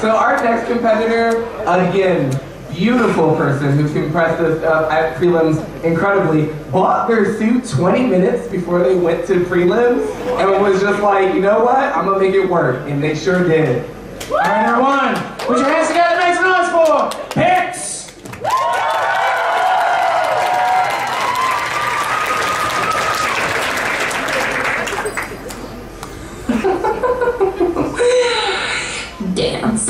So our next competitor, again, beautiful person who compressed us up at prelims incredibly, bought their suit 20 minutes before they went to prelims and was just like, you know what, I'm gonna make it work, and they sure did. All right, everyone, put your hands together, make some noise for Pixx! Dance.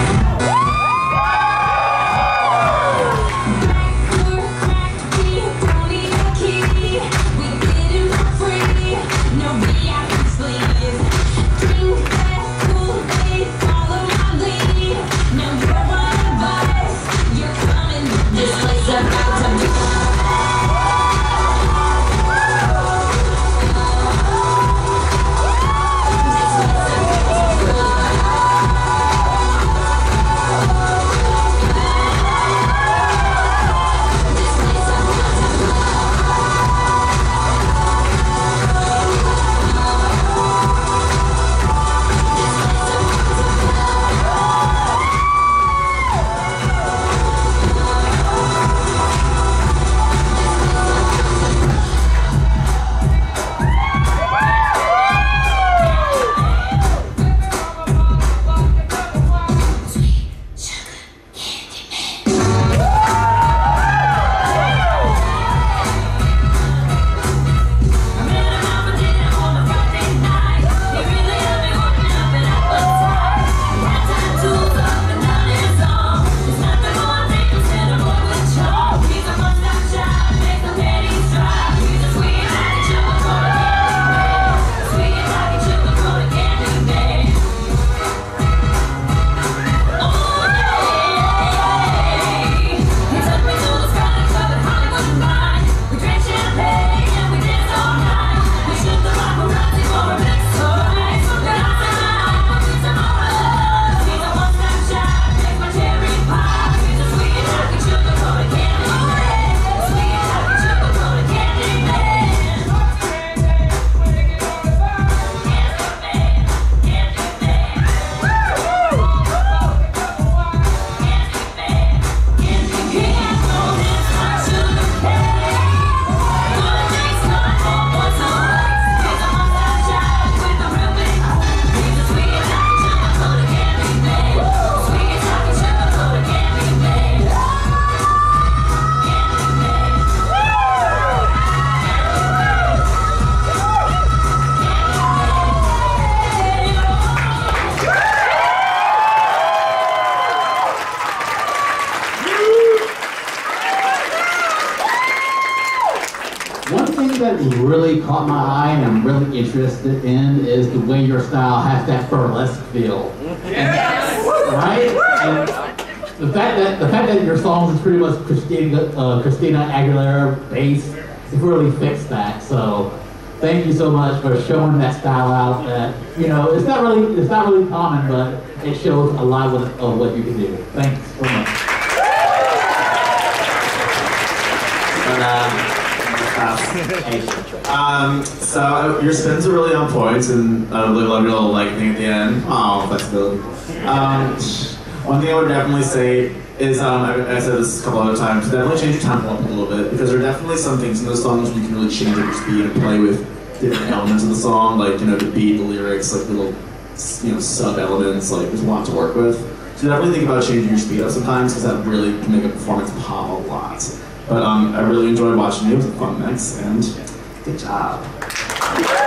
That really caught my eye and I'm really interested in is the way your style has that burlesque feel. Yes! Right? And the fact that your songs is pretty much Christina Aguilera based, it really fixed that. So thank you so much for showing that style out. That it's not really common, but it shows a lot of what you can do. Thanks so much. So your spins are really on point, and I really love your little leg thing at the end. Oh, flexibility. One thing I would definitely say is, I said this a couple other times, definitely change your tempo up a little bit, because there are definitely some things in those songs where you can really change up your speed and play with different elements of the song, like the beat, the lyrics, like little sub elements. Like there's a lot to work with. So definitely think about changing your speed up sometimes, because that really can make a performance pop a lot. But I really enjoyed watching you. It was a fun mix, and good job.